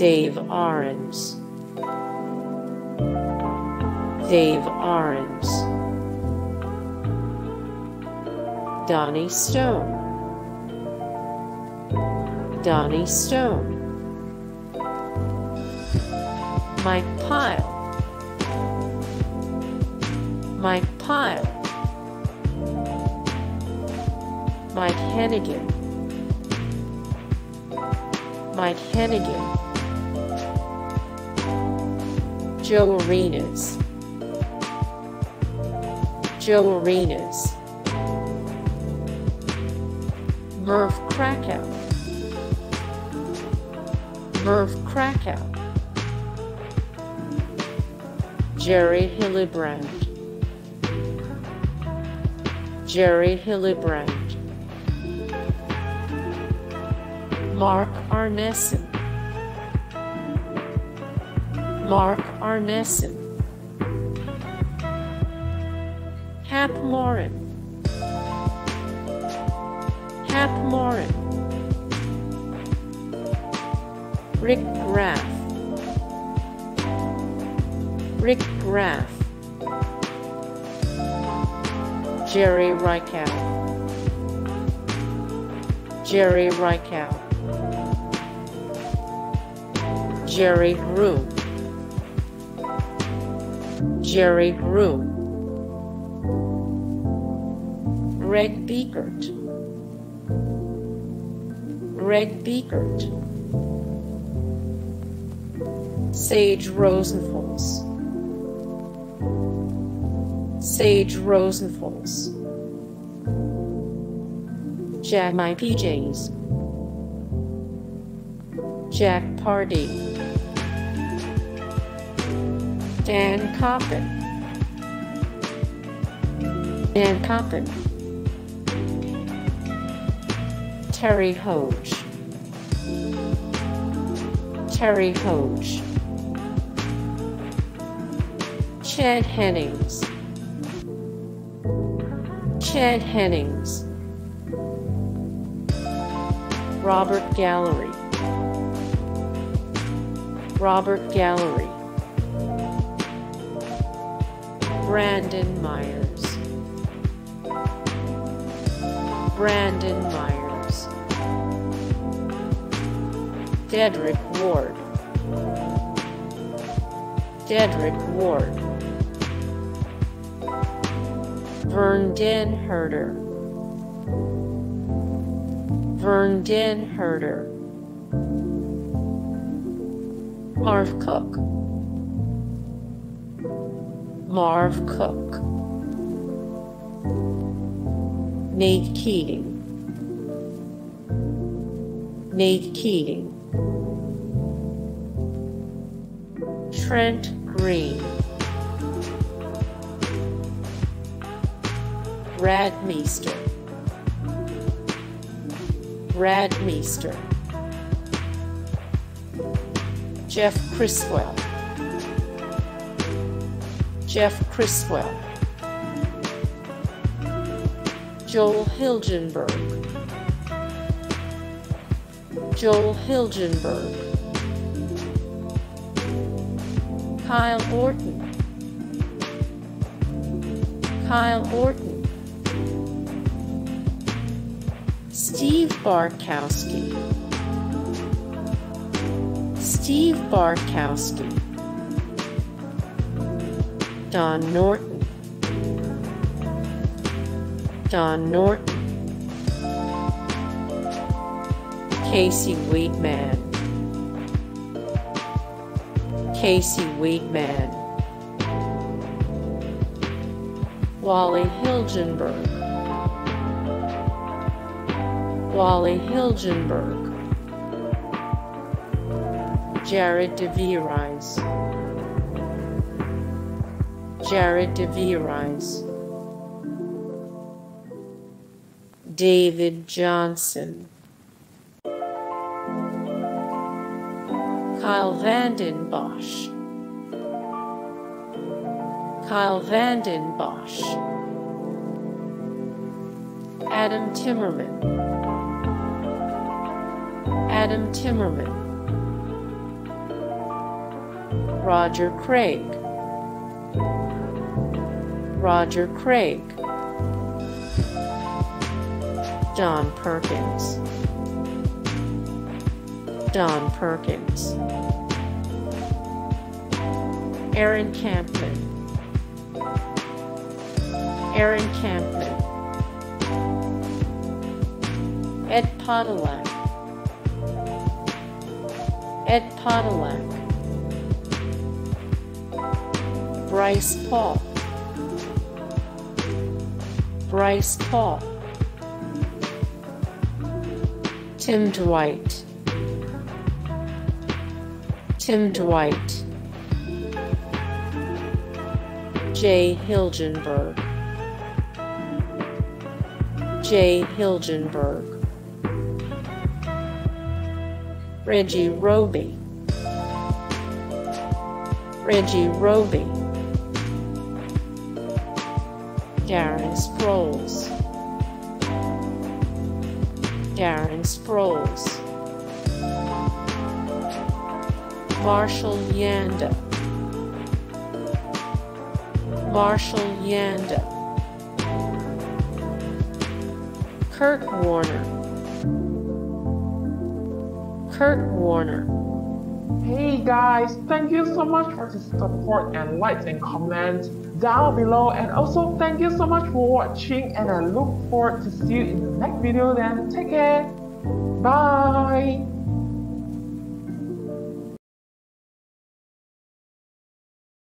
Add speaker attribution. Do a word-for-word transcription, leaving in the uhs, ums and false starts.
Speaker 1: Dave Arons, Dave Arons, Donnie Stone, Donnie Stone, Mike Pyle, Mike Pyle, Mike Hennigan, Mike Hennigan, Joe Arenas, Joe Arenas, Merv Krakow, Merv Krakow, Jerry Hillebrand, Jerry Hillebrand, Mark Arneson, Mark Arneson, Hap Morin, Hap Morin, Rick Graff, Rick Graff, Jerry Reichow, Jerry Reichow, Jerry Groom, Jerry Groom, Greg Biekert, Greg Biekert, Sage Rosenfels, Sage Rosenfels, Jack My P Js, Jack Pardee, Dan Coppin, Dan Coppin, Terry Hoge, Terry Hoge, Chad Hennings, Chad Hennings, Robert Gallery, Robert Gallery, Brandon Myers, Brandon Myers, Dedrick Ward, Dedrick Ward, Vern Den Herder, Vern Den Herder, Marv Cook, Marv Cook, Nate Keating, Nate Keating, Trent Green, Brad Meester, Brad Meester, Jeff Criswell, Jeff Criswell, Joel Hilgenberg, Joel Hilgenberg, Kyle Orton, Kyle Orton, Steve Barkowski, Steve Barkowski, Don Norton, Don Norton, Casey Wheatman, Casey Wheatman, Wally Hilgenberg, Wally Hilgenberg, Jared DeVries, Jared DeVries, David Johnson, Kyle Vanden Bosch, Kyle Vanden Bosch, Adam Timmerman, Adam Timmerman, Roger Craig, Roger Craig. Don Perkins, Don Perkins. Aaron Campman, Aaron Campman. Ed Podolak, Ed Podolak. Bryce Paul, Bryce Paul. Tim Dwight, Tim Dwight. Jay Hilgenberg, Jay Hilgenberg. Reggie Roby, Reggie Roby. Darren Sproles, Darren Sproles. Marshall Yanda, Marshall Yanda. Kurt Warner, Kurt Warner.
Speaker 2: Hey guys, thank you so much for the support and likes and comments down below, and also thank you so much for watching, and I look forward to see you in the next video. Then take care, bye.